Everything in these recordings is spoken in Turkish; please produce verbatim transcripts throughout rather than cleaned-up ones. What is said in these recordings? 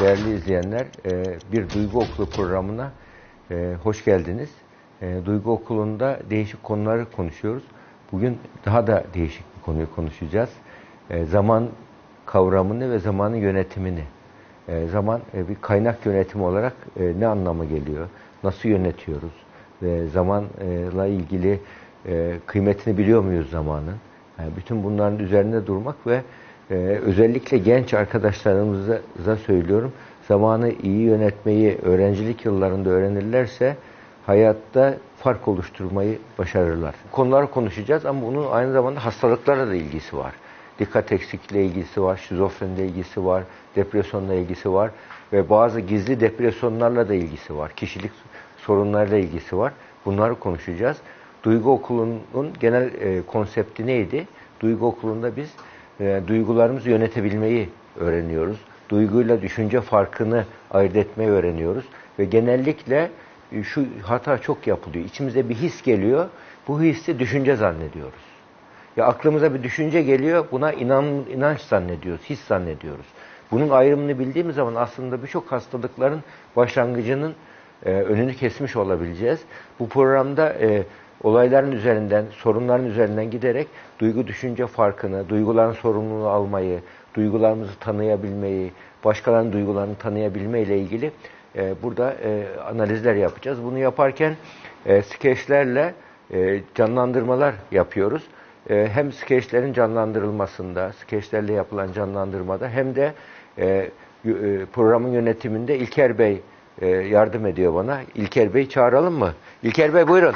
değerli izleyenler, bir Duygu Okulu programına hoş geldiniz. Duygu Okulu'nda değişik konuları konuşuyoruz. Bugün daha da değişik bir konuyu konuşacağız. Zaman kavramını ve zamanın yönetimini. Zaman bir kaynak yönetimi olarak ne anlama geliyor? Nasıl yönetiyoruz? Ve zamanla ilgili kıymetini biliyor muyuz zamanın? Yani bütün bunların üzerinde durmak ve Ee, özellikle genç arkadaşlarımıza söylüyorum, zamanı iyi yönetmeyi öğrencilik yıllarında öğrenirlerse hayatta fark oluşturmayı başarırlar. Konuları konuşacağız ama bunun aynı zamanda hastalıklarla da ilgisi var. Dikkat eksikliğiyle ilgisi var, şizofrenle ilgisi var, depresyonla ilgisi var ve bazı gizli depresyonlarla da ilgisi var, kişilik sorunlarla ilgisi var. Bunları konuşacağız. Duygu Okulu'nun genel e, konsepti neydi? Duygu Okulu'nda biz E, duygularımızı yönetebilmeyi öğreniyoruz. Duyguyla düşünce farkını ayırt etmeyi öğreniyoruz. Ve genellikle e, şu hata çok yapılıyor. İçimize bir his geliyor. Bu hissi düşünce zannediyoruz. Ya aklımıza bir düşünce geliyor, buna inan, inanç zannediyoruz, his zannediyoruz. Bunun ayrımını bildiğimiz zaman aslında birçok hastalıkların başlangıcının e, önünü kesmiş olabileceğiz. Bu programda e, olayların üzerinden, sorunların üzerinden giderek duygu düşünce farkını, duyguların sorumluluğunu almayı, duygularımızı tanıyabilmeyi, başkalarının duygularını tanıyabilme ile ilgili e, burada e, analizler yapacağız. Bunu yaparken e, skeçlerle e, canlandırmalar yapıyoruz. E, hem skeçlerin canlandırılmasında, skeçlerle yapılan canlandırmada hem de e, e, programın yönetiminde İlker Bey e, yardım ediyor bana. İlker Bey çağıralım mı? İlker Bey buyurun.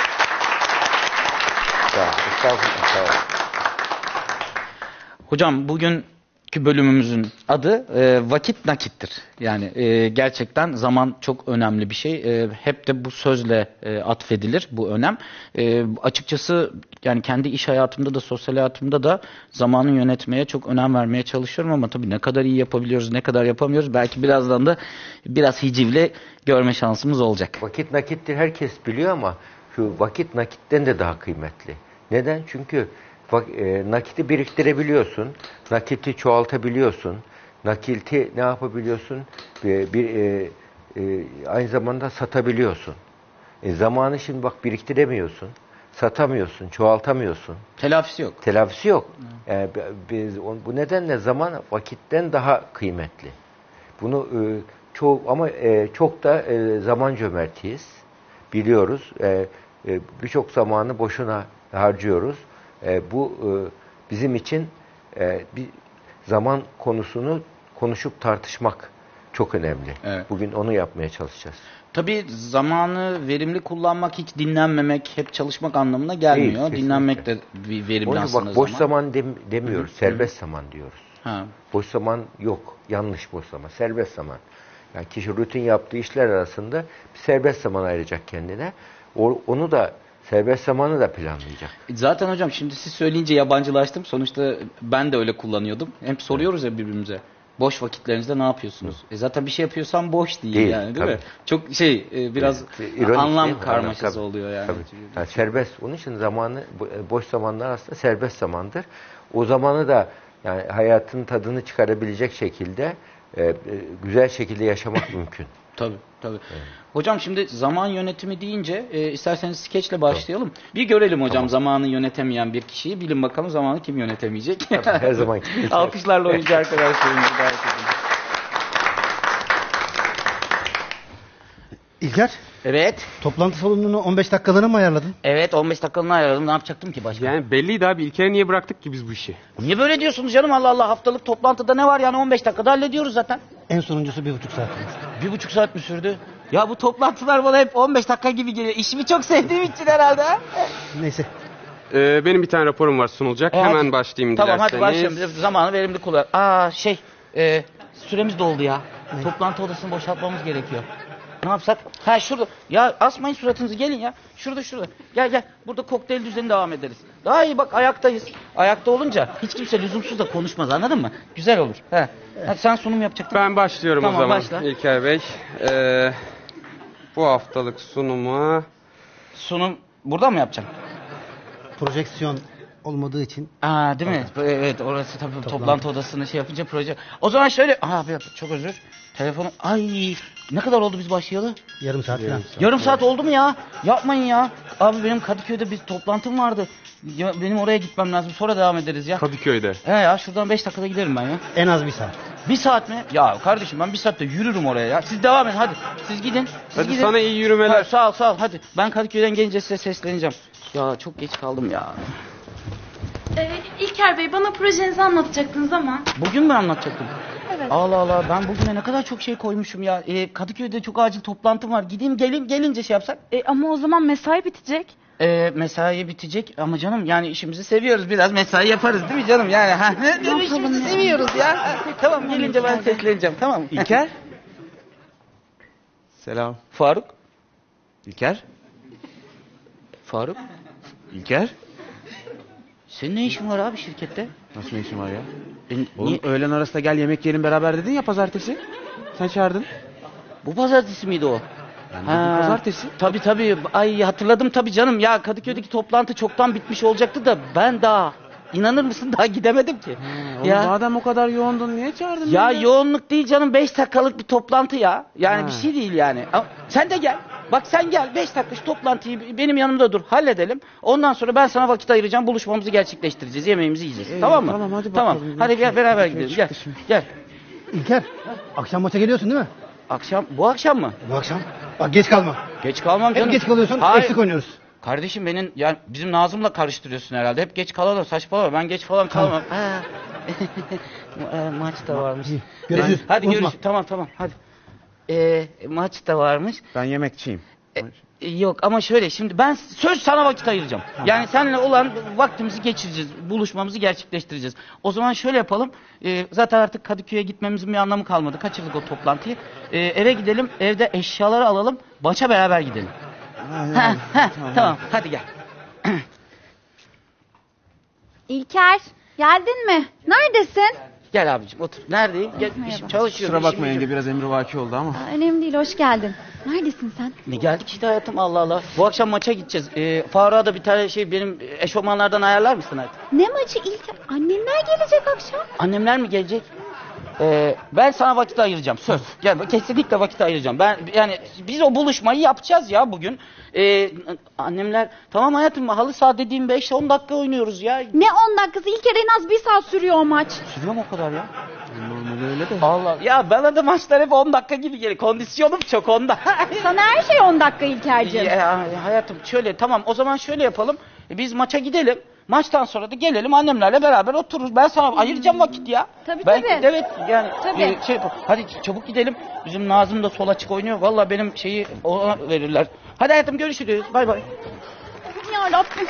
Hocam bugünkü bölümümüzün adı e, vakit nakittir. Yani e, gerçekten zaman çok önemli bir şey. E, hep de bu sözle e, atfedilir bu önem. E, açıkçası yani kendi iş hayatımda da sosyal hayatımda da zamanı yönetmeye çok önem vermeye çalışıyorum ama tabii ne kadar iyi yapabiliyoruz, ne kadar yapamıyoruz. Belki birazdan da biraz hicivle görme şansımız olacak. Vakit nakittir herkes biliyor ama şu vakit nakitten de daha kıymetli. Neden? Çünkü bak, e, nakiti biriktirebiliyorsun, nakiti çoğaltabiliyorsun, nakiti ne yapabiliyorsun? Bir, bir e, e, aynı zamanda satabiliyorsun. E, zamanı şimdi bak biriktiremiyorsun, satamıyorsun, çoğaltamıyorsun. Telafisi yok. Telafisi yok. E, biz, bu nedenle zaman vakitten daha kıymetli. Bunu e, çoğu ama e, çok da e, zaman cömertiyiz, biliyoruz. E, e, Birçok zamanı boşuna harcıyoruz. E, bu e, bizim için e, bir zaman konusunu konuşup tartışmak çok önemli. Evet. Bugün onu yapmaya çalışacağız. Tabii zamanı verimli kullanmak hiç dinlenmemek, hep çalışmak anlamına gelmiyor. Değil, dinlenmek de bir verimli Onun aslında bak, boş zaman. zaman dem demiyoruz, Hı-hı. serbest zaman diyoruz. Ha. Boş zaman yok, yanlış boş zaman, serbest zaman. Yani kişi rutin yaptığı işler arasında bir serbest zaman ayıracak kendine. O, onu da serbest zamanı da planlayacak. Zaten hocam şimdi siz söyleyince yabancılaştım. Sonuçta ben de öyle kullanıyordum. Hem soruyoruz ya birbirimize. Boş vakitlerinizde ne yapıyorsunuz? E zaten bir şey yapıyorsan boş değil, değil yani değil tabii. mi? Çok şey biraz İronik, anlam karmaşası oluyor yani. Tabii. Yani serbest. Onun için zamanı boş zamanlar aslında serbest zamandır. O zamanı da yani hayatın tadını çıkarabilecek şekilde e, güzel şekilde yaşamak mümkün. Tabii tabii. Evet. Hocam şimdi zaman yönetimi deyince e, isterseniz skeçle başlayalım. Tamam. Bir görelim hocam tamam. Zamanı yönetemeyen bir kişiyi. Bilin bakalım zamanı kim yönetemeyecek. Tabii, her zaman. Alkışlarla oyuncu arkadaşlarımızı davet edelim. İlker. Evet. Toplantı salonunu on beş dakikalığına mı ayarladın? Evet on beş dakikalığına ayarladım. Ne yapacaktım ki başka? Yani belliydi abi. İlker'e niye bıraktık ki biz bu işi? Niye böyle diyorsunuz canım? Allah Allah, haftalık toplantıda ne var yani, on beş dakikada hallediyoruz zaten. En sonuncusu bir buçuk saat sürmüş. Bir buçuk saat mi sürdü? Ya bu toplantılar bana hep on beş dakika gibi geliyor. İşimi çok sevdiğim için herhalde. Neyse. Ee, benim bir tane raporum var sunulacak. E, Hemen hadi. başlayayım tamam, dilerseniz. Tamam hadi başlayalım. Zamanı verimli kullan. Aa şey e, süremiz doldu ya. Ne? Toplantı odasını boşaltmamız gerekiyor. Ne yapsak? Ha şurada. Ya asmayın suratınızı, gelin ya. Şurada şurada. Gel gel. Burada kokteyl düzeni devam ederiz. Daha iyi bak, ayaktayız. Ayakta olunca hiç kimse lüzumsuz da konuşmaz, anladın mı? Güzel olur. He. Hadi sen sunum yapacaktın. Ben başlıyorum tamam, o zaman başla. İlker Bey. Ee, bu haftalık sunuma... Sunum burada mı yapacağım? Projeksiyon olmadığı için. Aa, değil mi? Evet, orası tabii toplantı, toplantı odasını şey yapınca proje. O zaman şöyle, aha bir çok özür. Telefonum, ay ne kadar oldu biz başlayalı? Yarım saat falan. Yarım saat oldu mu ya? Yapmayın ya. Abi benim Kadıköy'de bir toplantım vardı. Ya, benim oraya gitmem lazım. Sonra devam ederiz ya. Kadıköy'de. He ya, şuradan beş dakikada giderim ben ya. En az bir saat. Bir saat mi? Ya kardeşim ben bir saatte yürürüm oraya ya. Siz devam edin hadi. Siz gidin. Siz Hadi gidin. sana iyi yürümeler. Ha, sağ ol sağ ol hadi. Ben Kadıköy'den gelince size sesleneceğim. Ya çok geç kaldım ya. Ee, İlker Bey bana projenizi anlatacaktınız ama. Bugün mü anlatacaktım? Evet. Allah Allah, ben bugüne ne kadar çok şey koymuşum ya. Ee, Kadıköy'de çok acil toplantım var. Gideyim gelin gelince şey yapsak. E, ama o zaman mesai bitecek. Ee, mesai bitecek ama canım yani işimizi seviyoruz, biraz mesai yaparız değil mi canım yani? Ha, yapalım işimizi ya? seviyoruz ya. Ha, tamam gelince ben sesleneceğim, tamam mı? İlker? Selam. Faruk? İlker? Faruk? İlker? Senin ne işin var abi şirkette? Nasıl ne işin var ya? E, Oğlum niye- öğlen arasında gel yemek yiyelim beraber dedin ya pazartesi. Sen çağırdın. Bu pazartesi miydi o? Yani bugün pazartesi. Tabii tabii. Ay hatırladım tabii canım. Ya Kadıköy'deki toplantı çoktan bitmiş olacaktı da ben daha inanır mısın daha gidemedim ki. Oğlum ya madem o kadar yoğundun niye çağırdın ya beni? yoğunluk değil canım, beş dakikalık bir toplantı ya. Yani Ha. bir şey değil yani. Ama sen de gel. Bak sen gel beş dakika şu toplantıyı benim yanımda dur. Halledelim. Ondan sonra ben sana vakit ayıracağım. Buluşmamızı gerçekleştireceğiz. Yemeğimizi yiyeceğiz. İyi, tamam mı? tamam, hadi Tamam. bakalım. Hadi gel beraber Şey gidelim. çıktı Gel. şimdi. Gel. İlker, akşam maça geliyorsun değil mi? Akşam bu akşam mı? Bu akşam. Bak geç kalma. Geç kalmam canım. Hep geç kalıyorsun, Hayır. eksik oynuyoruz. Kardeşim benim yani bizim Nazım'la karıştırıyorsun herhalde. Hep geç kalalım, saçmalama. Ben geç falan kalamam. Ha. E, maç da varmış. İyi, görüşürüz. Hadi Unutma. görüşürüz. Tamam tamam hadi. E, maç da varmış. Ben yemekçiyim. E, yok ama şöyle şimdi ben söz sana vakit ayıracağım. Yani seninle olan vaktimizi geçireceğiz. Buluşmamızı gerçekleştireceğiz. O zaman şöyle yapalım. E, zaten artık Kadıköy'e gitmemizin bir anlamı kalmadı. Kaçırdık o toplantıyı. E, eve gidelim. Evde eşyaları alalım. Maça beraber gidelim. Ha, ha, tamam hadi gel. İlker, geldin mi? Neredesin? Gel abicim otur. Neredeyim? Gel, işim, çalışıyorum. Kusura işim bakma yenge gücüm. biraz emrivaki oldu ama. Aa, önemli değil, hoş geldin. Neredesin sen? Ne geldik işte hayatım, Allah Allah. Bu akşam maça gideceğiz. Ee, Faruk'a da bir tane şey benim eşofmanlardan ayarlar mısın hayatım? Ne maçı İlker? Annemler gelecek akşam. Annemler mi gelecek? Ee, ben sana vakit ayıracağım söz. Gel kesinlikle vakit ayıracağım. Ben yani biz o buluşmayı yapacağız ya bugün. Ee, annemler tamam hayatım, halı saha dediğim beş on dakika oynuyoruz ya. Ne on dakikası? İlker en az bir saat sürüyor o maç. Sürüyor mu o kadar ya? Normalde öyle de. Allah ya, bana da maçlar hep on dakika gibi geliyor. Kondisyonum çok onda. Sana her şey on dakika İlker'cim. Ya, hayatım şöyle tamam o zaman şöyle yapalım. E, Biz maça gidelim. Maçtan sonra da gelelim annemlerle beraber otururuz. Ben sana ayıracağım vakit ya. Tabii, ben, tabii. Evet yani Tabii. e, şey yapalım. Hadi çabuk gidelim. Bizim Nazım da sol açık oynuyor. Vallahi benim şeyi ona verirler. Hadi hayatım görüşürüz. Bay bay. Ya Rabbim.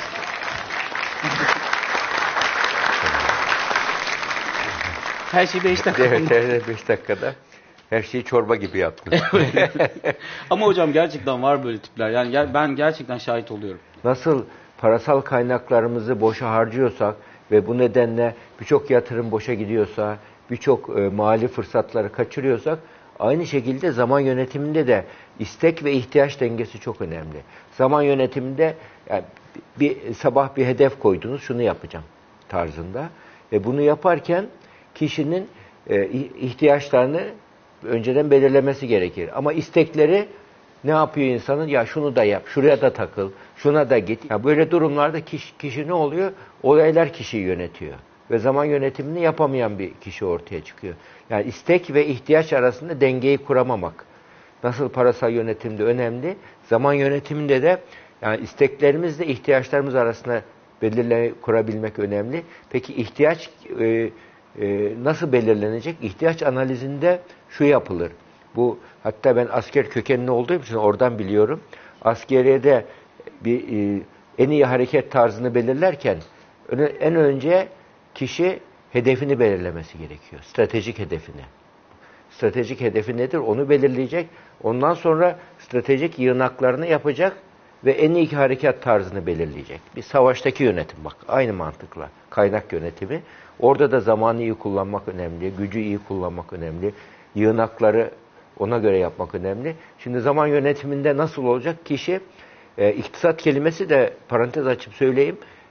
Her şey beş dakika. Evet, evet beş dakikada her şeyi çorba gibi yaptın. Ama hocam gerçekten var böyle tipler. Yani gel- ben gerçekten şahit oluyorum. Nasıl parasal kaynaklarımızı boşa harcıyorsak ve bu nedenle birçok yatırım boşa gidiyorsa, birçok e, mali fırsatları kaçırıyorsak, aynı şekilde zaman yönetiminde de istek ve ihtiyaç dengesi çok önemli. Zaman yönetiminde yani bir sabah bir hedef koydunuz, şunu yapacağım tarzında ve bunu yaparken kişinin e, ihtiyaçlarını önceden belirlemesi gerekir. Ama istekleri ne yapıyor insanın? Ya şunu da yap, şuraya da takıl, şuna da git. Ya böyle durumlarda kişi, kişi ne oluyor? Olaylar kişiyi yönetiyor. Ve zaman yönetimini yapamayan bir kişi ortaya çıkıyor. Yani istek ve ihtiyaç arasında dengeyi kuramamak. Nasıl parasal yönetimde önemli, zaman yönetiminde de yani isteklerimizle ihtiyaçlarımız arasında belirleme kurabilmek önemli. Peki ihtiyaç e, e, nasıl belirlenecek? İhtiyaç analizinde şu yapılır. Bu hatta ben asker kökenli olduğum için oradan biliyorum. Askeriyede bir e, en iyi hareket tarzını belirlerken en önce kişi hedefini belirlemesi gerekiyor. Stratejik hedefini. Stratejik hedefi nedir? Onu belirleyecek. Ondan sonra stratejik yığınaklarını yapacak ve en iyi harekat tarzını belirleyecek. Bir savaştaki yönetim bak. Aynı mantıkla. Kaynak yönetimi. Orada da zamanı iyi kullanmak önemli. Gücü iyi kullanmak önemli. Yığınakları ona göre yapmak önemli. Şimdi zaman yönetiminde nasıl olacak? Kişi, e, iktisat kelimesi de parantez açıp söyleyeyim,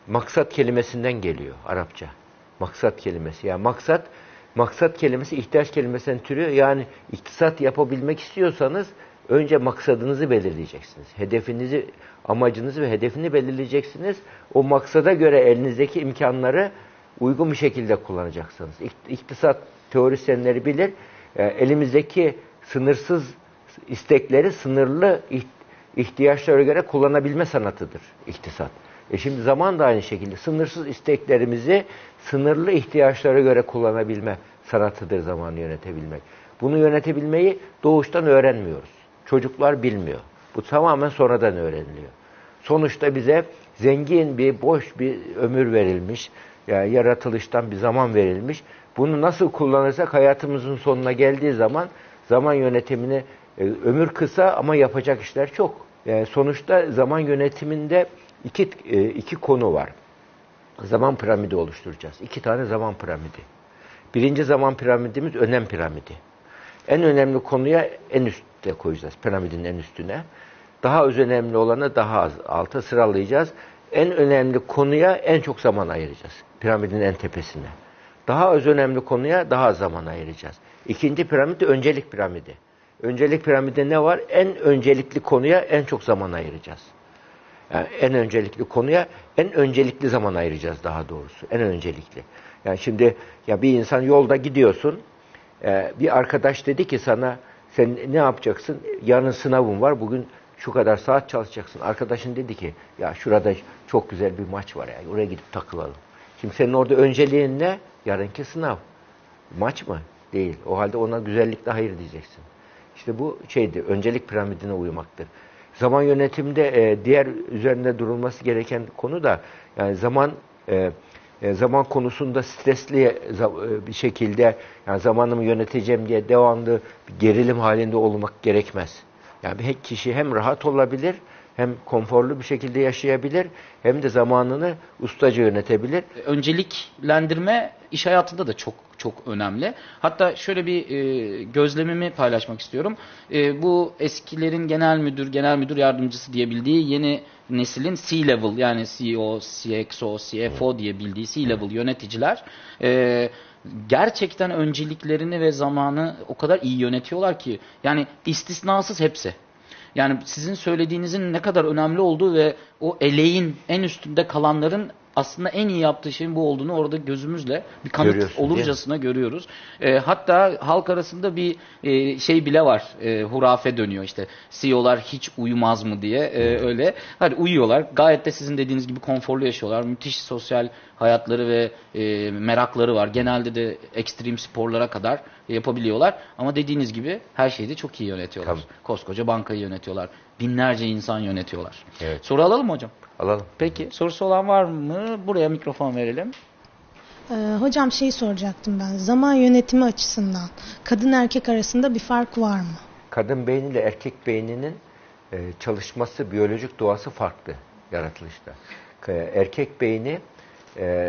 maksat kelimesinden geliyor Arapça. Maksat kelimesi. Yani maksat, maksat kelimesi ihtiyaç kelimesinden türüyor. Yani iktisat yapabilmek istiyorsanız önce maksadınızı belirleyeceksiniz. Hedefinizi, amacınızı ve hedefini belirleyeceksiniz. O maksada göre elinizdeki imkanları uygun bir şekilde kullanacaksınız. İktisat teorisyenleri bilir. Elimizdeki sınırsız istekleri sınırlı ihtiyaçlara göre kullanabilme sanatıdır iktisat. E şimdi zaman da aynı şekilde sınırsız isteklerimizi sınırlı ihtiyaçlara göre kullanabilme sanatıdır zamanı yönetebilmek. Bunu yönetebilmeyi doğuştan öğrenmiyoruz. Çocuklar bilmiyor. Bu tamamen sonradan öğreniliyor. Sonuçta bize zengin bir, boş bir ömür verilmiş, yani yaratılıştan bir zaman verilmiş. Bunu nasıl kullanırsak hayatımızın sonuna geldiği zaman zaman yönetimini, e, ömür kısa ama yapacak işler çok. Yani sonuçta zaman yönetiminde iki, e, iki konu var. Zaman piramidi oluşturacağız. İki tane zaman piramidi. Birinci zaman piramidimiz önem piramidi. En önemli konuya en üstte koyacağız. Piramidin en üstüne. Daha az önemli olanı daha az alta sıralayacağız. En önemli konuya en çok zaman ayıracağız. Piramidin en tepesine. Daha az önemli konuya daha az zaman ayıracağız. İkinci piramit de öncelik piramidi. Öncelik piramidinde ne var? En öncelikli konuya en çok zaman ayıracağız. Yani en öncelikli konuya en öncelikli zaman ayıracağız daha doğrusu. En öncelikli. Yani şimdi ya bir insan yolda gidiyorsun. Bir arkadaş dedi ki sana sen ne yapacaksın? Yarın sınavın var. Bugün şu kadar saat çalışacaksın. Arkadaşın dedi ki ya şurada çok güzel bir maç var ya. Oraya gidip takılalım. Şimdi senin orada önceliğin ne? Yarınki sınav. Maç mı? Değil. O halde ona güzellikle hayır diyeceksin. İşte bu şeydir. Öncelik piramidine uymaktır. Zaman yönetiminde e, diğer üzerinde durulması gereken konu da yani zaman e, e, zaman konusunda stresli e, bir şekilde yani zamanımı yöneteceğim diye devamlı bir gerilim halinde olmak gerekmez. Yani bir kişi hem rahat olabilir, hem konforlu bir şekilde yaşayabilir, hem de zamanını ustaca yönetebilir. Önceliklendirme iş hayatında da çok çok önemli. Hatta şöyle bir e, gözlemimi paylaşmak istiyorum. E, bu eskilerin genel müdür, genel müdür yardımcısı diye bildiği yeni neslin C-level yani C E O, C X O, C F O diye bildiği C-level yöneticiler e, gerçekten önceliklerini ve zamanı o kadar iyi yönetiyorlar ki yani istisnasız hepsi. Yani sizin söylediğinizin ne kadar önemli olduğu ve o eleğin en üstünde kalanların aslında en iyi yaptığı şeyin bu olduğunu orada gözümüzle bir kanıt Görüyorsun, olurcasına görüyoruz. E, hatta halk arasında bir e, şey bile var. E, hurafe dönüyor işte. C E O'lar hiç uyumaz mı diye e, öyle. Hadi uyuyorlar. Gayet de sizin dediğiniz gibi konforlu yaşıyorlar. Müthiş sosyal hayatları ve e, merakları var. Genelde de ekstrem sporlara kadar yapabiliyorlar. Ama dediğiniz gibi her şeyi de çok iyi yönetiyorlar. Tabii. Koskoca bankayı yönetiyorlar. Binlerce insan yönetiyorlar. Evet. Soru alalım mı hocam? Alalım. Peki sorusu olan var mı? Buraya mikrofon verelim. Ee, hocam şey soracaktım ben. Zaman yönetimi açısından kadın erkek arasında bir fark var mı? Kadın beyniyle erkek beyninin e, çalışması, biyolojik doğası farklı yaratılışta. E, erkek beyni e,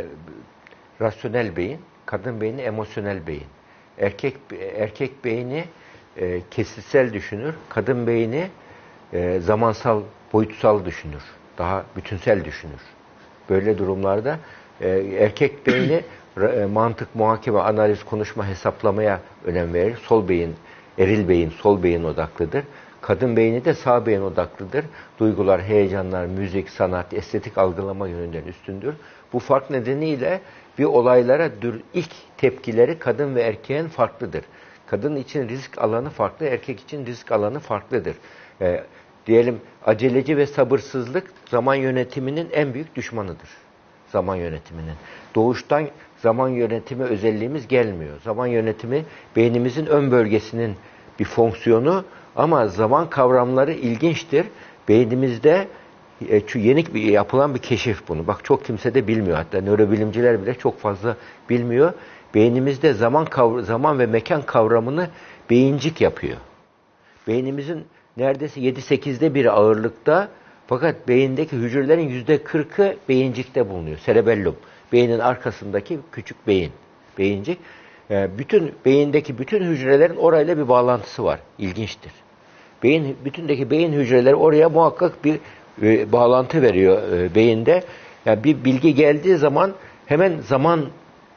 rasyonel beyin, kadın beyni emosyonel beyin. Erkek erkek beyni e, kesitsel düşünür, kadın beyni e, zamansal, boyutsal düşünür. Daha bütünsel düşünür. Böyle durumlarda e, erkek beyni e, mantık, muhakeme, analiz, konuşma, hesaplamaya önem verir. Sol beyin, eril beyin, sol beyin odaklıdır. Kadın beyni de sağ beyin odaklıdır. Duygular, heyecanlar, müzik, sanat, estetik algılama yönünden üstündür. Bu fark nedeniyle bir olaylara ilk tepkileri kadın ve erkeğin farklıdır. Kadın için risk alanı farklı, erkek için risk alanı farklıdır. E, Diyelim aceleci ve sabırsızlık zaman yönetiminin en büyük düşmanıdır. Zaman yönetiminin. Doğuştan zaman yönetimi özelliğimiz gelmiyor. Zaman yönetimi beynimizin ön bölgesinin bir fonksiyonu ama zaman kavramları ilginçtir. Beynimizde e, yeni bir, yapılan bir keşif bunu. Bak çok kimse de bilmiyor. Hatta nörobilimciler bile çok fazla bilmiyor. Beynimizde zaman kavra- zaman ve mekan kavramını beyincik yapıyor. Beynimizin neredeyse yedi sekizde bir ağırlıkta fakat beyindeki hücrelerin yüzde kırkı beyincikte bulunuyor. Cerebellum. Beynin arkasındaki küçük beyin. Beyincik. Bütün beyindeki bütün hücrelerin orayla bir bağlantısı var. İlginçtir. Beyin, bütündeki beyin hücreleri oraya muhakkak bir e, bağlantı veriyor e, beyinde. Yani bir bilgi geldiği zaman hemen zaman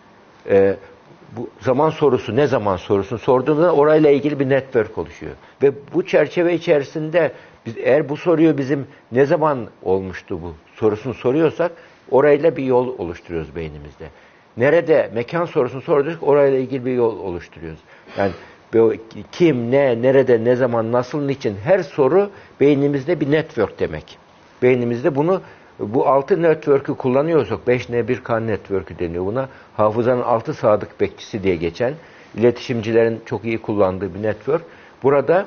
e, bu zaman sorusu, ne zaman sorusunu sorduğunda orayla ilgili bir network oluşuyor. Ve bu çerçeve içerisinde biz, eğer bu soruyu bizim ne zaman olmuştu bu sorusunu soruyorsak orayla bir yol oluşturuyoruz beynimizde. Nerede mekan sorusunu sorduk, orayla ilgili bir yol oluşturuyoruz. Yani kim, ne, nerede, ne zaman, nasıl, niçin her soru beynimizde bir network demek. Beynimizde bunu bu altı network'ü kullanıyorsak beş N bir K network'ü deniyor buna. Hafızanın altı sadık bekçisi diye geçen, iletişimcilerin çok iyi kullandığı bir network. Burada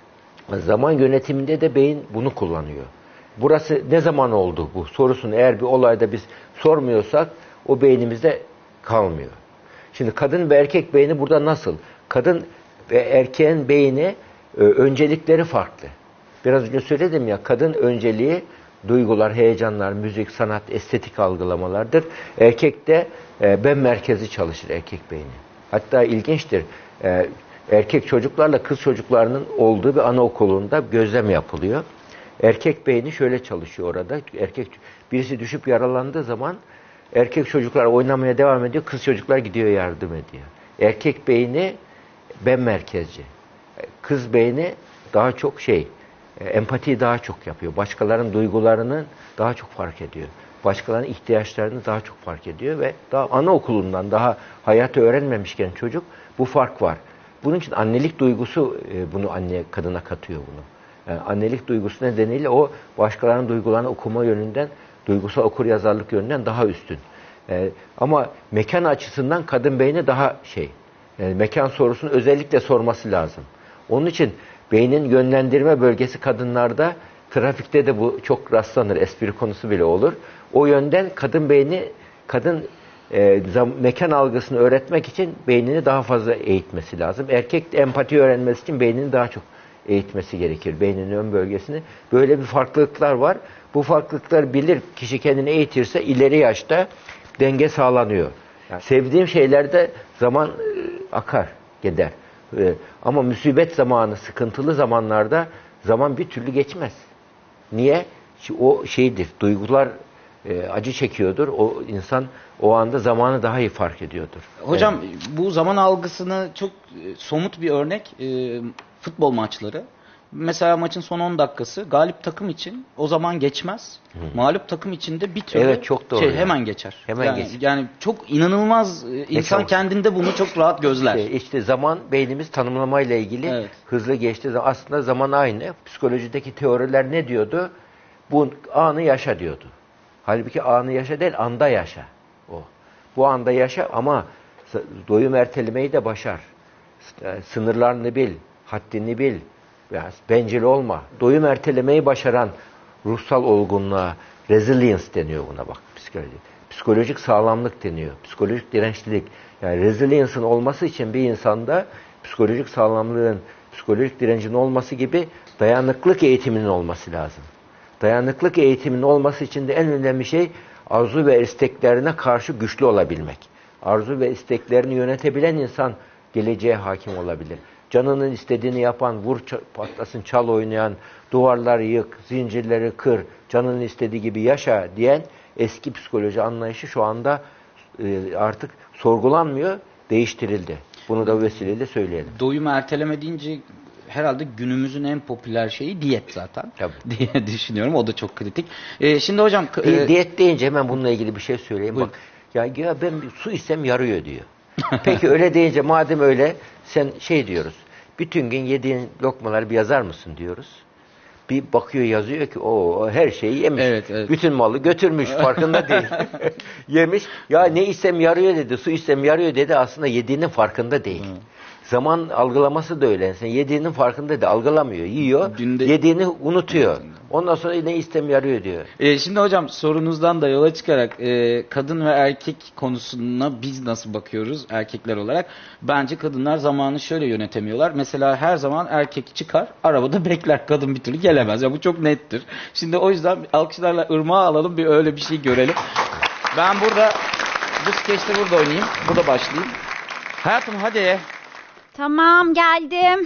zaman yönetiminde de beyin bunu kullanıyor. Burası ne zaman oldu bu sorusunu eğer bir olayda biz sormuyorsak o beynimizde kalmıyor. Şimdi kadın ve erkek beyni burada nasıl? Kadın ve erkeğin beyni öncelikleri farklı. Biraz önce söyledim ya, kadın önceliği duygular, heyecanlar, müzik, sanat, estetik algılamalardır. Erkekte e, ben merkezi çalışır erkek beyni. Hatta ilginçtir. E, erkek çocuklarla kız çocuklarının olduğu bir anaokulunda gözlem yapılıyor. Erkek beyni şöyle çalışıyor orada. Erkek birisi düşüp yaralandığı zaman erkek çocuklar oynamaya devam ediyor, kız çocuklar gidiyor yardım ediyor. Erkek beyni ben merkezci. Kız beyni daha çok şey, empatiyi daha çok yapıyor. Başkalarının duygularını daha çok fark ediyor. Başkalarının ihtiyaçlarını daha çok fark ediyor ve daha anaokulundan daha hayatı öğrenmemişken çocuk bu fark var. Bunun için annelik duygusu bunu anne kadına katıyor bunu. Yani annelik duygusu nedeniyle o başkalarının duygularını okuma yönünden, duygusal okuryazarlık yönünden daha üstün. Ee, ama mekan açısından kadın beyni daha şey. Yani mekan sorusunu özellikle sorması lazım. Onun için beynin yönlendirme bölgesi kadınlarda, trafikte de bu çok rastlanır, espri konusu bile olur. O yönden kadın beyni, kadın e, zam, mekan algısını öğretmek için beynini daha fazla eğitmesi lazım. Erkek de empati öğrenmesi için beynini daha çok eğitmesi gerekir, beyninin ön bölgesini. Böyle bir farklılıklar var. Bu farklılıkları bilir, kişi kendini eğitirse ileri yaşta denge sağlanıyor. Yani sevdiğim şeylerde zaman e, akar, gider. E, ama musibet zamanı, sıkıntılı zamanlarda zaman bir türlü geçmez. Niye? O şeydir, duygular e, acı çekiyordur. O insan o anda zamanı daha iyi fark ediyordur. Hocam evet. Bu zaman algısını çok e, somut bir örnek e, futbol maçları. Mesela maçın son on dakikası galip takım için o zaman geçmez. Hı. Mağlup takım için de bir türlü evet, çok doğru şey, yani. hemen geçer. Hemen yani, geçer. yani çok inanılmaz e, insan çok... kendinde bunu çok rahat gözler. İşte, işte zaman beynimiz tanımlamayla ilgili evet. hızlı geçti. Aslında zaman aynı. Psikolojideki teoriler ne diyordu? Bu anı yaşa diyordu. Halbuki anı yaşa değil, anda yaşa. O. Bu anda yaşa ama doyum ertelemeyi de başar. Sınırlarını bil, haddini bil. Yani bencil olma. Doyum ertelemeyi başaran ruhsal olgunluğa resilience deniyor buna bak psikoloji. Psikolojik sağlamlık deniyor. Psikolojik dirençlilik. Yani resilience'ın olması için bir insanda psikolojik sağlamlığın, psikolojik direncin olması gibi dayanıklık eğitiminin olması lazım. Dayanıklık eğitiminin olması için de en önemli şey arzu ve isteklerine karşı güçlü olabilmek. Arzu ve isteklerini yönetebilen insan geleceğe hakim olabilir. Canının istediğini yapan, vur patlasın çal oynayan, duvarları yık, zincirleri kır, canının istediği gibi yaşa diyen eski psikoloji anlayışı şu anda e, artık sorgulanmıyor, değiştirildi. Bunu da vesileyle söyleyelim. Doyum erteleme deyince herhalde günümüzün en popüler şeyi diyet zaten Tabii. diye düşünüyorum. O da çok kritik. Ee, şimdi hocam... E, diyet deyince hemen bununla ilgili bir şey söyleyeyim. Buyur. Bak, ya, ya ben su içsem yarıyor diyor. Peki öyle deyince madem öyle sen şey diyoruz. Bütün gün yediğin lokmaları bir yazar mısın diyoruz. Bir bakıyor yazıyor ki o her şeyi yemiş. Evet, evet. Bütün malı götürmüş farkında değil. Yemiş. Ya ne içsem yarıyor dedi. Su içsem yarıyor dedi. Aslında yediğinin farkında değil. Hı. Zaman algılaması da öyle. Sen yediğinin farkında değil. Algılamıyor. Yiyor. Dünde... Yediğini unutuyor. Ondan sonra ne istem yarıyor diyor. Ee, şimdi hocam sorunuzdan da yola çıkarak e, kadın ve erkek konusuna biz nasıl bakıyoruz erkekler olarak? Bence kadınlar zamanı şöyle yönetemiyorlar. Mesela her zaman erkek çıkar, arabada bekler. Kadın bir türlü gelemez. Ya bu çok nettir. Şimdi o yüzden alkışlarla ırmağı alalım, bir öyle bir şey görelim. Ben burada bu skeçte burada oynayayım. Burada başlayayım. Hayatım hadi. Tamam geldim.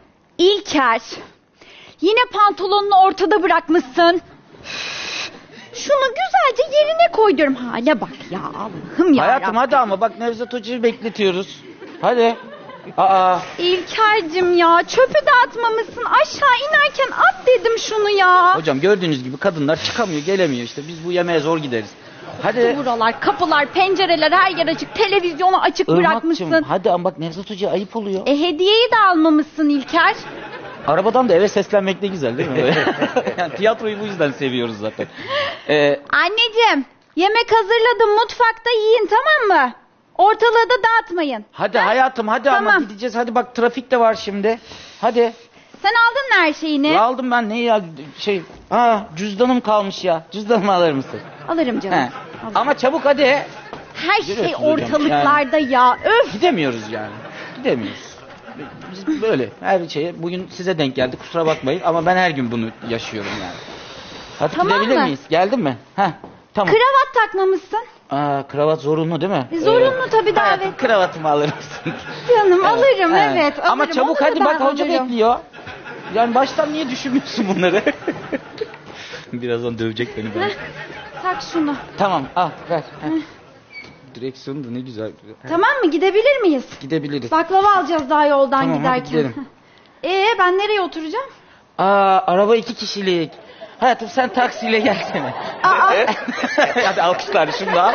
İlker. Yine pantolonunu ortada bırakmışsın. Şunu güzelce yerine koydurum. Hale bak ya Allah'ım ya. Hayatım hadi ama bak Nevzat Hoca'yı bekletiyoruz. Hadi. Aa. İlker'cim ya çöpü de atmamışsın. Aşağı inerken at dedim şunu ya. Hocam gördüğünüz gibi kadınlar çıkamıyor, gelemiyor işte. Biz bu yemeğe zor gideriz. Hadi. Buralar, kapılar, pencereler her yer açık. Televizyonu açık Irmak'cığım, bırakmışsın. hadi ama bak Nevzat Hoca ayıp oluyor. E hediyeyi de almamışsın İlker. Arabadan da eve seslenmek ne güzel değil mi? Yani tiyatroyu bu yüzden seviyoruz zaten. Ee, Anneciğim yemek hazırladım mutfakta yiyin tamam mı? Ortalığı da dağıtmayın. hadi hayatım hadi ama Tamam. gideceğiz. Hadi bak trafik de var şimdi. Hadi. Sen aldın mı her şeyini? Aldım ben neyi ya şey. Aa cüzdanım kalmış ya. Cüzdanımı alır mısın? Alırım canım. He. Alırım. Ama çabuk hadi. Her şey Görüyorsunuz hocam, ortalıklarda ya. Öf. Gidemiyoruz yani. Gidemiyoruz. Biz böyle her şeye bugün size denk geldi kusura bakmayın ama ben her gün bunu yaşıyorum yani. Hadi Tamam gidebilir mı? miyiz? Geldin mi? Heh, tamam. Kravat takmamışsın. Aa, kravat zorunlu değil mi? E, zorunlu tabii, hayatım, davet. kravatımı alır mısın? Canım alırım He. evet. Ama alırım. çabuk Onu da hadi ben bak hoca alırım. bekliyor. Yani baştan niye düşünmüyorsun bunları? Birazdan dövecek beni böyle. Tak şunu. Tamam al ver. Heh. Direksiyon da ne güzel. Tamam mı gidebilir miyiz? Gidebiliriz. Baklava alacağız daha yoldan Tamam, hadi giderken. gidelim. Ee ben nereye oturacağım? Aa araba iki kişilik. Hayatım sen taksiyle gelsene. Aa. Hadi alkışlar şunu da al.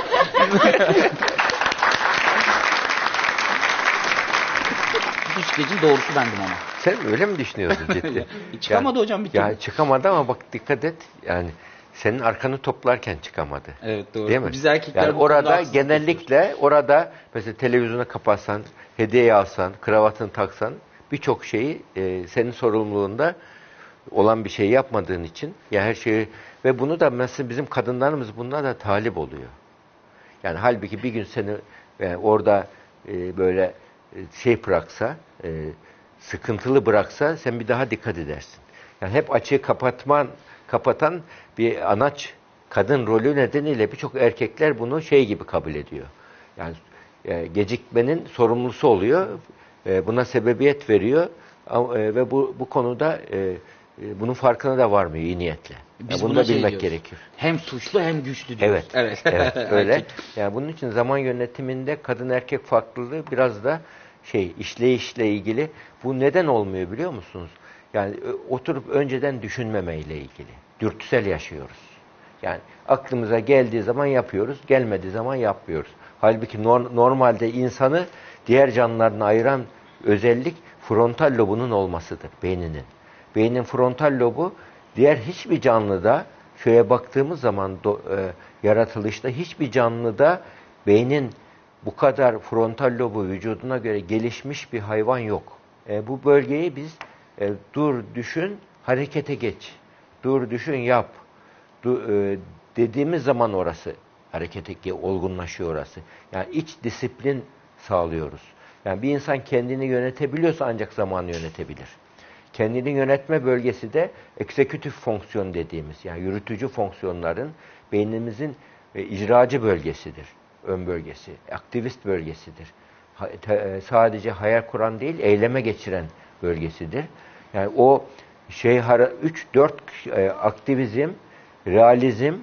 Bu skecin doğrusu bendim ama. Sen öyle mi düşünüyorsun ciddi? Çıkamadı hocam bir türlü. Ya çıkamadı ama bak dikkat et. Yani senin arkanı toplarken çıkamadı. Evet doğru. Değil mi? Biz erkekler yani bu konuda orada haksızlık genellikle orada mesela televizyonu kapatsan, hediye alsan, kravatını taksan birçok şeyi e, senin sorumluluğunda olan bir şey yapmadığın için ya her şeyi ve bunu da mesela bizim kadınlarımız bunlara da talip oluyor. Yani halbuki bir gün seni e, orada e, böyle e, şey bıraksa, e, sıkıntılı bıraksa sen bir daha dikkat edersin. Yani hep açığı kapatman, kapatan bir anaç kadın rolü nedeniyle birçok erkekler bunu şey gibi kabul ediyor. Yani e, gecikmenin sorumlusu oluyor, e, buna sebebiyet veriyor ama, e, ve bu bu konuda e, e, bunun farkına da varmıyor iyi niyetle. Biz Yani bunu buna da şey bilmek diyoruz. gerekir. Hem suçlu hem güçlü diyoruz. Evet. Evet. Evet. Öyle. Erkek. Yani bunun için zaman yönetiminde kadın erkek farklılığı biraz da şey işleyişle ilgili. Bu neden olmuyor biliyor musunuz? Yani oturup önceden düşünmemeyle ilgili. Dürtüsel yaşıyoruz. Yani aklımıza geldiği zaman yapıyoruz, gelmediği zaman yapmıyoruz. Halbuki nor- normalde insanı diğer canlılardan ayıran özellik frontal lobunun olmasıdır, beyninin. Beynin frontal lobu diğer hiçbir canlıda şöyle baktığımız zaman do, e, yaratılışta hiçbir canlıda beynin bu kadar frontal lobu vücuduna göre gelişmiş bir hayvan yok. E, bu bölgeyi biz e, dur, düşün, harekete geç. Dur, düşün, yap. Du, e, dediğimiz zaman orası harekete olgunlaşıyor orası. Yani iç disiplin sağlıyoruz. Yani bir insan kendini yönetebiliyorsa ancak zamanı yönetebilir. Kendini yönetme bölgesi de eksekütif fonksiyon dediğimiz yani yürütücü fonksiyonların beynimizin e, icracı bölgesidir. Ön bölgesi, aktivist bölgesidir. Ha, te, e, sadece hayal kuran değil, eyleme geçiren bölgesidir. Yani o şey üç dört e, aktivizm, realizm,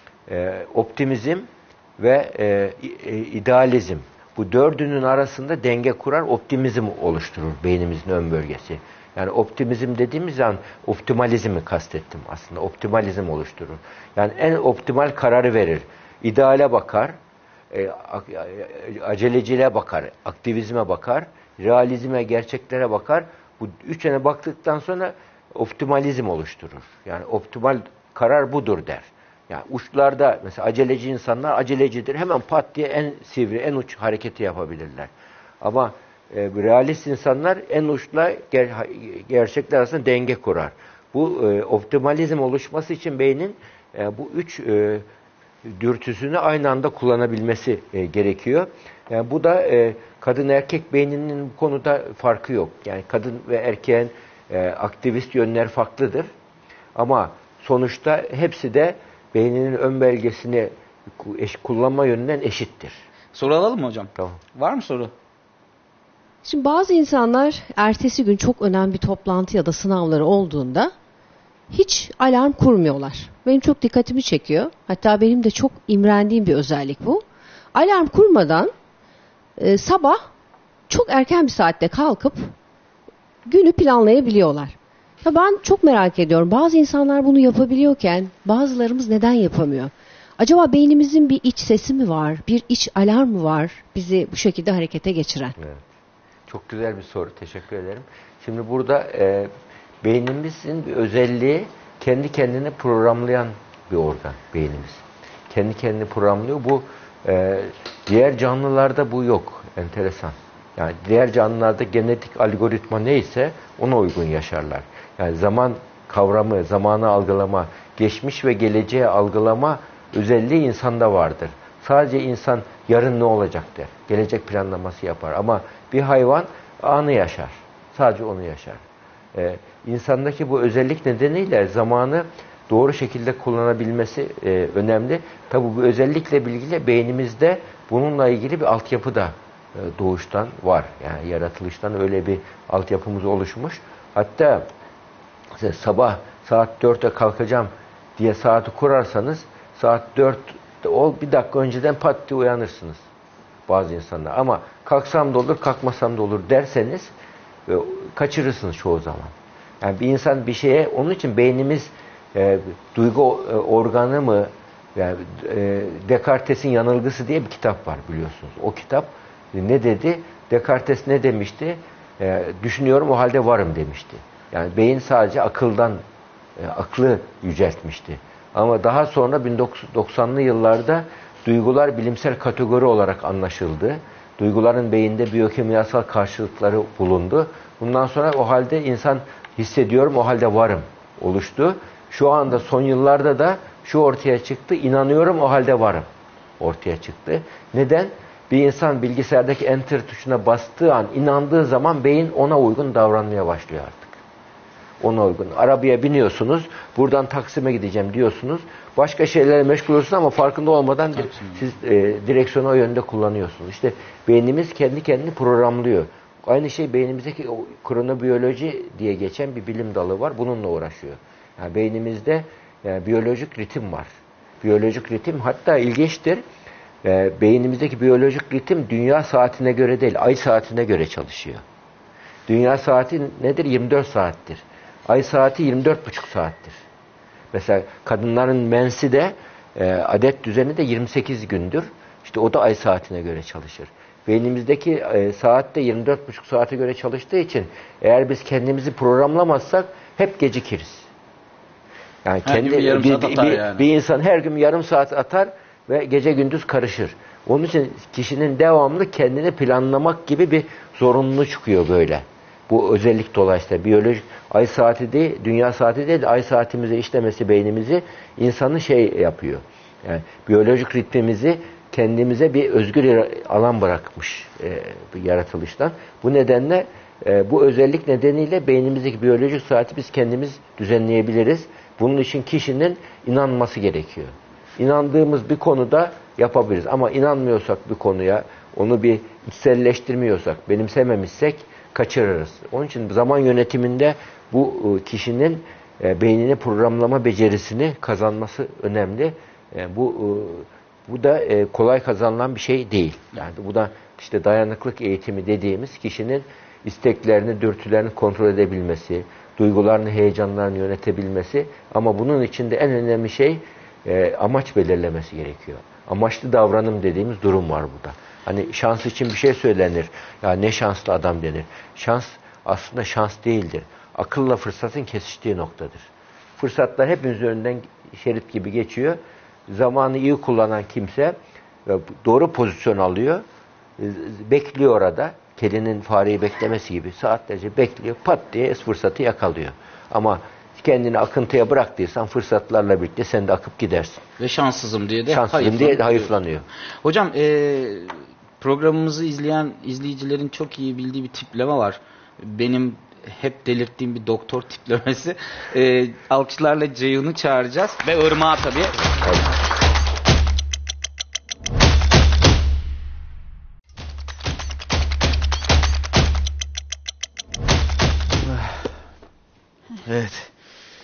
e, optimizm ve e, e, idealizm. Bu dördünün arasında denge kurar, optimizm oluşturur beynimizin ön bölgesi. Yani optimizm dediğimiz an optimalizmi kastettim aslında. Optimalizm oluşturur. Yani en optimal kararı verir. İdeale bakar, e, aceleciliğe bakar, aktivizme bakar, realizme, gerçeklere bakar. Bu üçüne baktıktan sonra optimalizm oluşturur. Yani optimal karar budur der. Yani uçlarda mesela aceleci insanlar acelecidir. Hemen pat diye en sivri, en uç hareketi yapabilirler. Ama e, realist insanlar en uçla ger gerçekler arasında denge kurar. Bu e, optimalizm oluşması için beynin e, bu üç e, dürtüsünü aynı anda kullanabilmesi e, gerekiyor. Yani bu da e, kadın erkek beyninin bu konuda farkı yok. Yani kadın ve erkeğin e, aktivist yönler farklıdır. Ama sonuçta hepsi de beyninin ön belgesini eş, kullanma yönünden eşittir. Soru alalım mı hocam? Tamam. Var mı soru? Şimdi bazı insanlar ertesi gün çok önemli bir toplantı ya da sınavları olduğunda hiç alarm kurmuyorlar. Benim çok dikkatimi çekiyor. Hatta benim de çok imrendiğim bir özellik bu. Alarm kurmadan e, sabah çok erken bir saatte kalkıp günü planlayabiliyorlar. Ya ben çok merak ediyorum. Bazı insanlar bunu yapabiliyorken bazılarımız neden yapamıyor? Acaba beynimizin bir iç sesi mi var? Bir iç alarm mı var bizi bu şekilde harekete geçiren? Evet. Çok güzel bir soru. Teşekkür ederim. Şimdi burada e, beynimizin bir özelliği kendi kendini programlayan bir organ beynimiz. Kendi kendini programlıyor. Bu e, diğer canlılarda bu yok. Enteresan. Yani diğer canlılarda genetik algoritma neyse ona uygun yaşarlar. Yani zaman kavramı, zamanı algılama, geçmiş ve geleceği algılama özelliği insanda vardır. Sadece insan yarın ne olacak der. Gelecek planlaması yapar. Ama bir hayvan anı yaşar. Sadece onu yaşar. Ee, insandaki bu özellik nedeniyle zamanı doğru şekilde kullanabilmesi e, önemli. Tabi bu özellikle ilgili beynimizde bununla ilgili bir altyapı da e, doğuştan var. Yani yaratılıştan öyle bir altyapımız oluşmuş. Hatta size sabah saat dörtte kalkacağım diye saati kurarsanız saat dörtte ol bir dakika önceden pat diye uyanırsınız bazı insanlar. Ama kalksam da olur, kalkmasam da olur derseniz e, kaçırırsınız çoğu zaman. Yani bir insan bir şeye, onun için beynimiz e, duygu e, organı mı, yani e, Descartes'in Yanılgısı diye bir kitap var biliyorsunuz. O kitap e, ne dedi? Descartes ne demişti? E, düşünüyorum o halde varım demişti. Yani beyin sadece akıldan, e, aklı yüceltmişti. Ama daha sonra bin dokuz yüz doksanlı yıllarda duygular bilimsel kategori olarak anlaşıldı. Duyguların beyinde biyokimyasal karşılıkları bulundu. Bundan sonra o halde insan hissediyorum, o halde varım oluştu. Şu anda son yıllarda da şu ortaya çıktı, inanıyorum, o halde varım ortaya çıktı. Neden? Bir insan bilgisayardaki enter tuşuna bastığı an, inandığı zaman beyin ona uygun davranmaya başlıyor artık. Ona uygun. Arabaya biniyorsunuz, buradan Taksim'e gideceğim diyorsunuz. Başka şeylerle meşgul olursunuz ama farkında olmadan Taksim. siz e, direksiyonu o yönde kullanıyorsunuz. İşte beynimiz kendi kendini programlıyor. Aynı şey beynimizdeki o kronobiyoloji diye geçen bir bilim dalı var. Bununla uğraşıyor. Yani beynimizde yani biyolojik ritim var. Biyolojik ritim hatta ilginçtir. E, beynimizdeki biyolojik ritim dünya saatine göre değil, ay saatine göre çalışıyor. Dünya saati nedir? yirmi dört saattir. Ay saati yirmi dört buçuk saattir. Mesela kadınların mensi de e, adet düzeni de yirmi sekiz gündür. İşte o da ay saatine göre çalışır. Beynimizdeki e, saat de yirmi dört buçuk saate göre çalıştığı için eğer biz kendimizi programlamazsak hep gecikiriz. Yani her kendi gün bir yarım bir, saat atar bir, yani. bir insan her gün yarım saat atar ve gece gündüz karışır. Onun için kişinin devamlı kendini planlamak gibi bir zorunluluğu çıkıyor böyle. Bu özellik dolayısıyla biyolojik ay saati değil, dünya saati değil de ay saatimize işlemesi beynimizi insanı şey yapıyor. Yani biyolojik ritmimizi kendimize bir özgür alan bırakmış e, yaratılıştan. Bu nedenle e, bu özellik nedeniyle beynimizdeki biyolojik saati biz kendimiz düzenleyebiliriz. Bunun için kişinin inanması gerekiyor. İnandığımız bir konuda yapabiliriz. Ama inanmıyorsak bir konuya, onu bir içselleştirmiyorsak, benimsememişsek kaçırırız. Onun için zaman yönetiminde bu kişinin e, beynini programlama becerisini kazanması önemli. E, bu e, bu da e, kolay kazanılan bir şey değil. Yani bu da işte dayanıklık eğitimi dediğimiz kişinin isteklerini, dürtülerini kontrol edebilmesi, duygularını, heyecanlarını yönetebilmesi. Ama bunun içinde en önemli şey e, amaç belirlemesi gerekiyor. Amaçlı davranım dediğimiz durum var burada. Hani şans için bir şey söylenir. Ya ne şanslı adam denir. Şans aslında şans değildir. Akılla fırsatın kesiştiği noktadır. Fırsatlar hepimizin önünden şerit gibi geçiyor. Zamanı iyi kullanan kimse doğru pozisyon alıyor. Bekliyor orada. Kedinin fareyi beklemesi gibi saatlerce bekliyor. Pat diye fırsatı yakalıyor. Ama kendini akıntıya bıraktıysan fırsatlarla birlikte sen de akıp gidersin. Ve şanssızım diye de şanssızım diye de hayıflanıyor. Hocam e, programımızı izleyen izleyicilerin çok iyi bildiği bir tipleme var. Benim hep delirttiğim bir doktor tiplemesi. E, alkışlarla Ceyhun'u çağıracağız ve Irmak'ı tabii. Evet.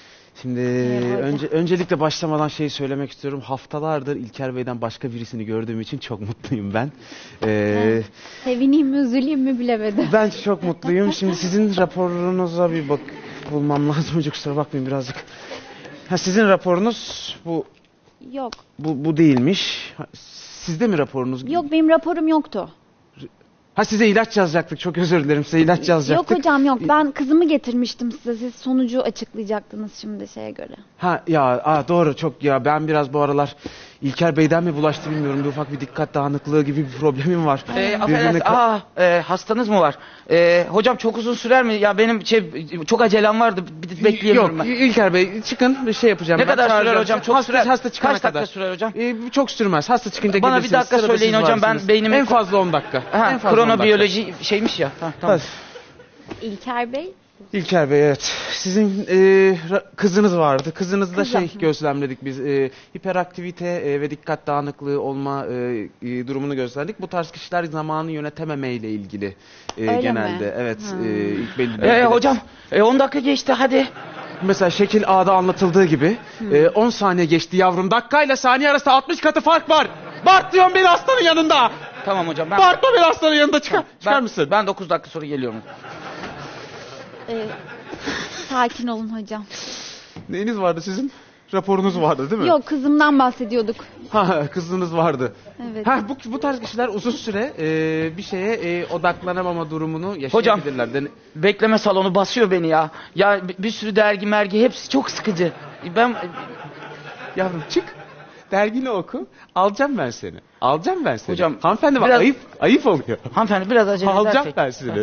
Şimdi önce öncelikle başlamadan şeyi söylemek istiyorum. Haftalardır İlker Bey'den başka birisini gördüğüm için çok mutluyum ben. Ee, Sevineyim mi üzüleyim mi bilemedim. ben çok mutluyum. Şimdi sizin raporunuza bir bak bulmam lazım. Önce kusura bakmayın birazcık. Ha, sizin raporunuz bu Yok. bu bu değilmiş. Ha, sizde mi raporunuz? Yok benim raporum yoktu. Ha, size ilaç yazacaktık. Çok özür dilerim. Size ilaç yazacaktık. Yok hocam yok. Ben kızımı getirmiştim size. Siz sonucu açıklayacaktınız şimdi şeye göre. Ha ya aa, doğru çok ya ben biraz bu aralar İlker Bey'den mi bulaştı bilmiyorum. Bir ufak bir dikkat dağınıklığı gibi bir problemim var. Ee, Birbirine affedersiniz. ka- Aa, e, hastanız mı var? E, hocam çok uzun sürer mi? Ya benim şey çok acelem vardı. Bir bekleyemiyorum Yok ben. İlker Bey çıkın bir şey yapacağım. Ne ben kadar sürer çağıracağım. hocam? Çok hasta, sürer. Hasta çıkana Kaç dakika kadar. sürer hocam? Ee, çok sürmez. Hasta çıkınca Bana bir gelirsiniz. dakika Sırada söyleyin siz hocam, ben varsınız. beynimi- En fazla on dakika. Ha, en fazla on dakika. kronobiyoloji şeymiş ya. Ha, tamam. İlker Bey. İlker Bey evet. Sizin e, ra- kızınız vardı. Kızınızda Kızım. şey gözlemledik biz. E, hiperaktivite e, ve dikkat dağınıklığı olma e, e, durumunu gösterdik. Bu tarz kişiler zamanı yönetememe ile ilgili e, Öyle genelde. mi? Evet. Ha. E, ilk belli E, belirtiler. hocam e, on dakika geçti hadi. Mesela şekil A'da anlatıldığı gibi e, on saniye geçti yavrum. Dakikayla saniye arasında altmış katı fark var. Bart diyorum beni hastanın yanında. Tamam hocam ben Bartma beni hastanın yanında çıkar. Çıkar ben, mısın? ben dokuz dakika sonra geliyorum. Ee, sakin olun hocam. Neyiniz vardı sizin? Raporunuz vardı değil mi? Yok kızımdan bahsediyorduk. Ha, kızınız vardı. Evet. Ha, bu, bu tarz kişiler uzun süre e, bir şeye e, odaklanamama durumunu Hocam yaşayabilirler. Den- bekleme salonu basıyor beni ya. Ya bir, bir sürü dergi mergi hepsi çok sıkıcı. Ben Yavrum çık. Dergini oku. Alacağım ben seni. Alacağım ben seni. Hocam, hanımefendi bak biraz- ayıp ayıp oluyor. hanımefendi biraz acele Alacağım edersek. ben seni.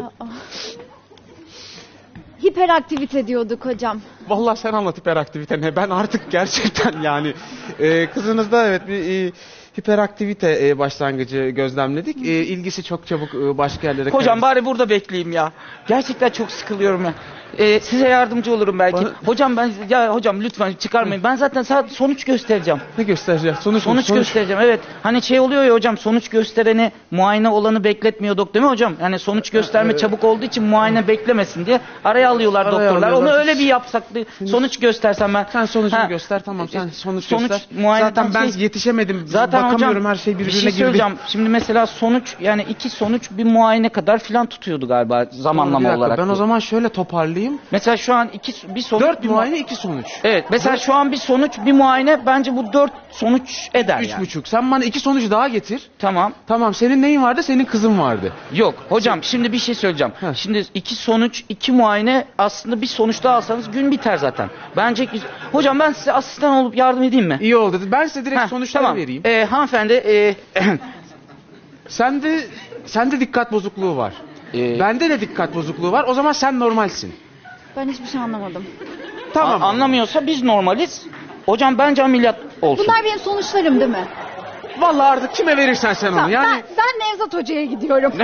Hiperaktivite diyorduk hocam. Vallahi sen anlat hiperaktivite ne? Ben artık gerçekten yani e, kızınızda evet bir e, hiperaktivite e, başlangıcı gözlemledik. E, ilgisi çok çabuk e, başka yerlere Hocam kaymış. bari burada bekleyeyim ya. Gerçekten çok sıkılıyorum ya. Ee, size yardımcı olurum belki. Bana- Hocam ben ya hocam lütfen çıkarmayın. Ben zaten sadece sonuç göstereceğim. Ne göstereceğiz? Sonuç, mu? Sonuç, göstereceğim. Evet. Hani şey oluyor ya hocam, sonuç göstereni muayene olanı bekletmiyorduk değil mi hocam? Yani sonuç gösterme Ee, çabuk olduğu için muayene beklemesin diye araya alıyorlar Araya doktorlar. alıyorlar. Onu öyle bir yapsak, bir sonuç göstersem ben. Sen sonucunu Ha. göster tamam sen sonuç, Sonuç, göster. muayeneden Zaten ben şey- yetişemedim. Zaten Bakamıyorum hocam her şey birbirine bir şey girdi. söyleyeceğim. Şimdi mesela sonuç, yani iki sonuç bir muayene kadar filan tutuyordu galiba Bir zamanlama dakika, olarak. Ben o zaman şöyle toparlayayım. Mesela şu an iki bir sonuç Dört bir mu- muayene iki sonuç. Evet mesela şu an bir sonuç bir muayene, bence bu dört sonuç eder Üç yani. buçuk. Sen bana iki sonuç daha getir. Tamam. Tamam senin neyin vardı? Senin kızın vardı. Yok hocam şimdi bir şey söyleyeceğim. Heh. Şimdi iki sonuç iki muayene, aslında bir sonuç daha alsanız gün biter zaten. Bence hocam ben size asistan olup yardım edeyim mi? İyi oldu. Ben size direkt Heh, sonuçları tamam. vereyim. Ee, hanımefendi e, Sende sende dikkat bozukluğu var. e, Bende de dikkat bozukluğu var. O zaman sen normalsin. Ben hiçbir şey anlamadım. Tamam. a- anlamıyorsa biz normaliz. Hocam bence ameliyat olsun. Bunlar benim sonuçlarım değil mi? Vallahi artık kime verirsen sen onu. Tamam, Yani ben, ben Nevzat Hoca'ya gidiyorum.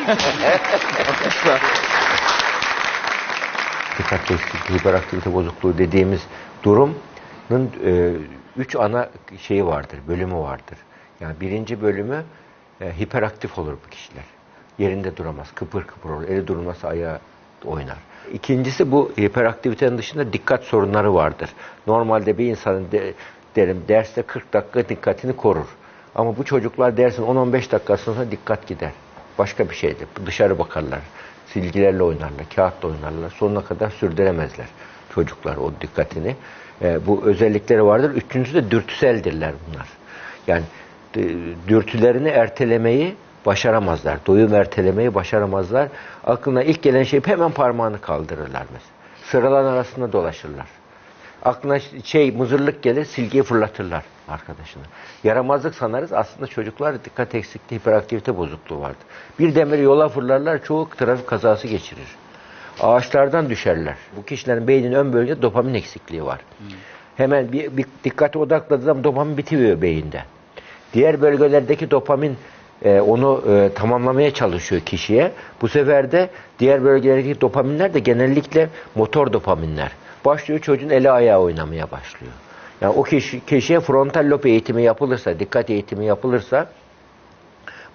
Dikkat eksikliği, hiperaktivite bozukluğu dediğimiz durumun e, üç ana şeyi vardır, bölümü vardır. Yani birinci bölümü e, hiperaktif olur bu kişiler. Yerinde duramaz, kıpır kıpır olur, eli durmasa ayağı oynar. İkincisi, bu hiperaktivitenin dışında dikkat sorunları vardır. Normalde bir insanın de, derim derste kırk dakika dikkatini korur. Ama bu çocuklar dersin on on beş dakikasında dikkat gider. Başka bir şeydir. Dışarı bakarlar. Silgilerle oynarlar, kağıtla oynarlar. Sonuna kadar sürdüremezler çocuklar o dikkatini. E, bu özellikleri vardır. Üçüncüsü de dürtüseldirler bunlar. Yani e, dürtülerini ertelemeyi başaramazlar. Doyum ertelemeyi başaramazlar. Aklına ilk gelen şey hemen parmağını kaldırırlar mesela. Sıraların arasında dolaşırlar. Aklına şey mızırlık gelir, silgiyi fırlatırlar arkadaşına. Yaramazlık sanarız, aslında çocuklar dikkat eksikliği, hiperaktivite bozukluğu vardır. Bir demiri yola fırlarlar, çoğu trafik kazası geçirir. Ağaçlardan düşerler. Bu kişilerin beyninin ön bölgesinde dopamin eksikliği var. Hmm. Hemen bir, bir dikkate odakladığı zaman dopamin bitiyor beyinde. Diğer bölgelerdeki dopamin e, onu e, tamamlamaya çalışıyor kişiye. Bu sefer de diğer bölgelerdeki dopaminler de genellikle motor dopaminler. Başlıyor, çocuğun eli ayağı oynamaya başlıyor. Yani o kişi, kişiye frontal lob eğitimi yapılırsa, dikkat eğitimi yapılırsa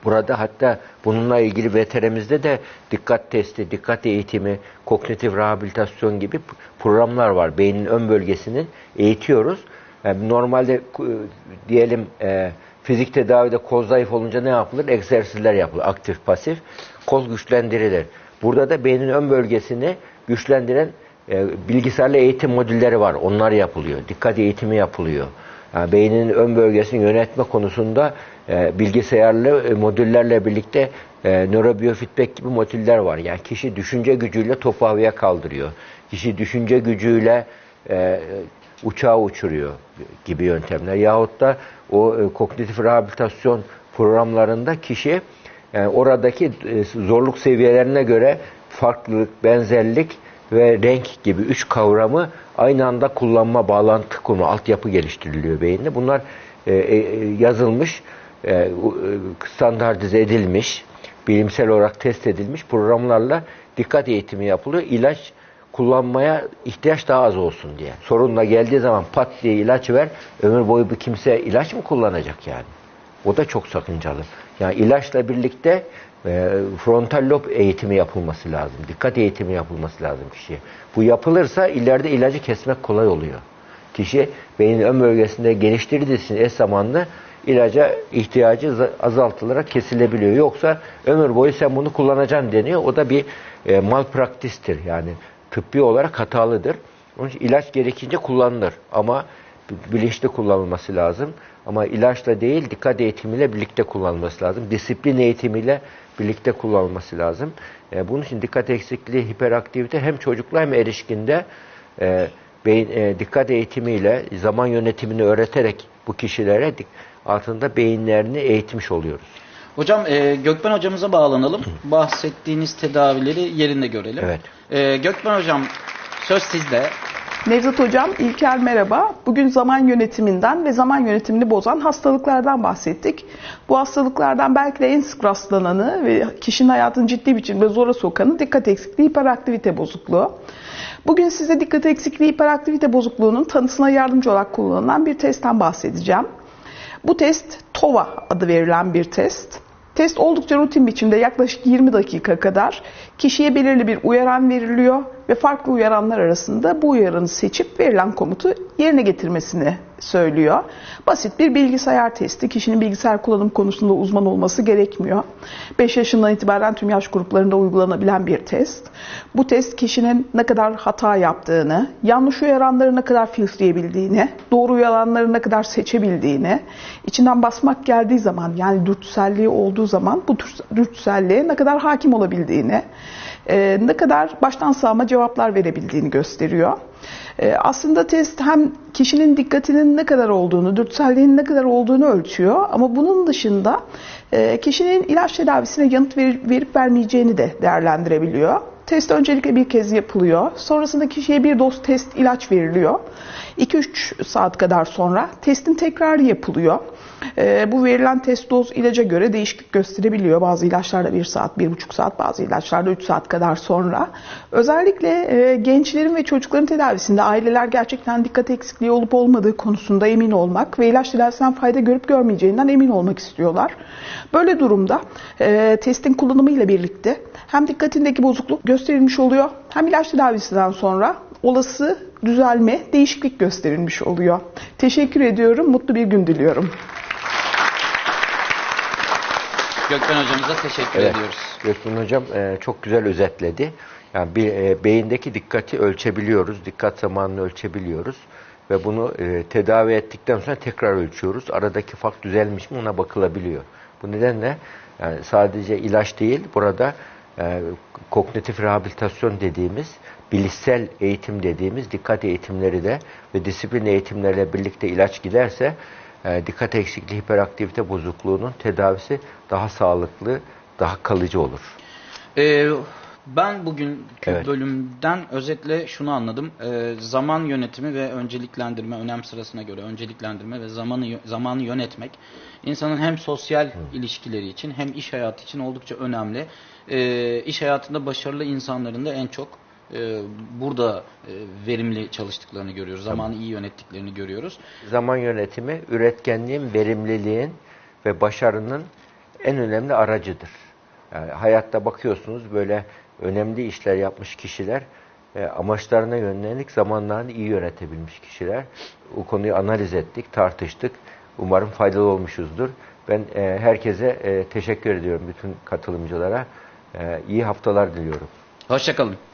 Burada hatta bununla ilgili V T R'mizde de dikkat testi, dikkat eğitimi, kognitif rehabilitasyon gibi programlar var. Beynin ön bölgesini eğitiyoruz. Yani normalde e, diyelim e, fizik tedavide kol zayıf olunca ne yapılır? Egzersizler yapılır. Aktif, pasif. Kol güçlendirilir. Burada da beynin ön bölgesini güçlendiren e, bilgisayarlı eğitim modülleri var. Onlar yapılıyor. Dikkat eğitimi yapılıyor. Yani beynin ön bölgesini yönetme konusunda e, bilgisayarlı e, modüllerle birlikte e, nörobiyofeedback gibi modüller var. Yani kişi düşünce gücüyle topu havaya kaldırıyor. Kişi düşünce gücüyle e, uçağı uçuruyor gibi yöntemler. Yahut da o e, kognitif rehabilitasyon programlarında kişi yani oradaki e, zorluk seviyelerine göre farklılık, benzerlik ve renk gibi üç kavramı aynı anda kullanma, bağlantı konu, altyapı geliştiriliyor beyinde. Bunlar e, e, yazılmış, e, standartize edilmiş, bilimsel olarak test edilmiş programlarla dikkat eğitimi yapılıyor. İlaç kullanmaya ihtiyaç daha az olsun diye. Sorunla geldiği zaman pat diye ilaç ver, ömür boyu bir kimse ilaç mı kullanacak yani? O da çok sakıncalı. Yani ilaçla birlikte e, frontal lob eğitimi yapılması lazım. Dikkat eğitimi yapılması lazım kişiye. Bu yapılırsa ileride ilacı kesmek kolay oluyor. Kişi beynin ön bölgesinde geliştirdiği için eş zamanlı ilaca ihtiyacı azaltılarak kesilebiliyor. Yoksa ömür boyu sen bunu kullanacaksın deniyor. O da bir e, malpraktistir. Yani tıbbi olarak hatalıdır. Onun için ilaç gerekince kullanılır. Ama bilinçli kullanılması lazım. Ama ilaçla değil, dikkat eğitimiyle birlikte kullanılması lazım. Disiplin eğitimiyle birlikte kullanılması lazım. E, bunun için dikkat eksikliği, hiperaktivite hem çocuklar hem erişkinde e, beyin, e, dikkat eğitimiyle zaman yönetimini öğreterek bu kişilere altında beyinlerini eğitmiş oluyoruz. Hocam e, Gökmen hocamıza bağlanalım. Bahsettiğiniz tedavileri yerinde görelim. Evet. E, Gökmen hocam söz sizde. Nevzat Hocam, İlker merhaba. Bugün zaman yönetiminden ve zaman yönetimini bozan hastalıklardan bahsettik. Bu hastalıklardan belki de en sık rastlananı ve kişinin hayatını ciddi biçimde zora sokanı dikkat eksikliği, hiperaktivite bozukluğu. Bugün size dikkat eksikliği, hiperaktivite bozukluğunun tanısına yardımcı olarak kullanılan bir testten bahsedeceğim. Bu test TOVA adı verilen bir test. Test oldukça rutin biçimde yaklaşık yirmi dakika kadar kişiye belirli bir uyaran veriliyor ve farklı uyaranlar arasında bu uyaranı seçip verilen komutu yerine getirmesini söylüyor. Basit bir bilgisayar testi. Kişinin bilgisayar kullanım konusunda uzman olması gerekmiyor. beş yaşından itibaren tüm yaş gruplarında uygulanabilen bir test. Bu test kişinin ne kadar hata yaptığını, yanlış uyaranları ne kadar filtreyebildiğini, doğru uyaranları ne kadar seçebildiğini, içinden basmak geldiği zaman yani dürtüselliği olduğu zaman bu dürtüselliğe ne kadar hakim olabildiğini, ne kadar baştan sağma cevaplar verebildiğini gösteriyor. Aslında test hem kişinin dikkatinin ne kadar olduğunu, dürtüselliğinin ne kadar olduğunu ölçüyor. Ama bunun dışında kişinin ilaç tedavisine yanıt verip vermeyeceğini de değerlendirebiliyor. Test öncelikle bir kez yapılıyor. Sonrasında kişiye bir doz test ilaç veriliyor. iki üç saat kadar sonra testin tekrarı yapılıyor. E, bu verilen test doz ilaca göre değişiklik gösterebiliyor. Bazı ilaçlarda bir saat, bir buçuk saat, bazı ilaçlarda üç saat kadar sonra. Özellikle e, gençlerin ve çocukların tedavisinde aileler gerçekten dikkat eksikliği olup olmadığı konusunda emin olmak ve ilaç tedavisinden fayda görüp görmeyeceğinden emin olmak istiyorlar. Böyle durumda e, testin kullanımıyla birlikte hem dikkatindeki bozukluk gösterilmiş oluyor, hem ilaç tedavisinden sonra olası düzelme, değişiklik gösterilmiş oluyor. Teşekkür ediyorum, mutlu bir gün diliyorum. Gökmen hocamıza teşekkür evet, ediyoruz. Gökmen hocam e, çok güzel özetledi. Yani bir e, beyindeki dikkati ölçebiliyoruz, dikkat zamanını ölçebiliyoruz ve bunu e, tedavi ettikten sonra tekrar ölçüyoruz. Aradaki fark düzelmiş mi ona bakılabiliyor. Bu nedenle yani sadece ilaç değil, burada e, kognitif rehabilitasyon dediğimiz, bilişsel eğitim dediğimiz dikkat eğitimleri de ve disiplin eğitimleriyle birlikte ilaç giderse e, dikkat eksikliği, hiperaktivite bozukluğunun tedavisi daha sağlıklı, daha kalıcı olur. Ee, ben bugünkü evet. bölümden özetle şunu anladım. Ee, zaman yönetimi ve önceliklendirme, önem sırasına göre önceliklendirme ve zamanı zamanı yönetmek insanın hem sosyal Hı. ilişkileri için hem iş hayatı için oldukça önemli. Ee, iş hayatında başarılı insanların da en çok e, burada e, verimli çalıştıklarını görüyoruz. Zamanı iyi yönettiklerini görüyoruz. Zaman yönetimi, üretkenliğin, verimliliğin ve başarının en önemli aracıdır. Yani hayatta bakıyorsunuz böyle önemli işler yapmış kişiler e, amaçlarına yönelik zamanlarını iyi yönetebilmiş kişiler. Bu konuyu analiz ettik, tartıştık. Umarım faydalı olmuşuzdur. Ben e, herkese e, teşekkür ediyorum, bütün katılımcılara. E, iyi haftalar diliyorum. Hoşça kalın.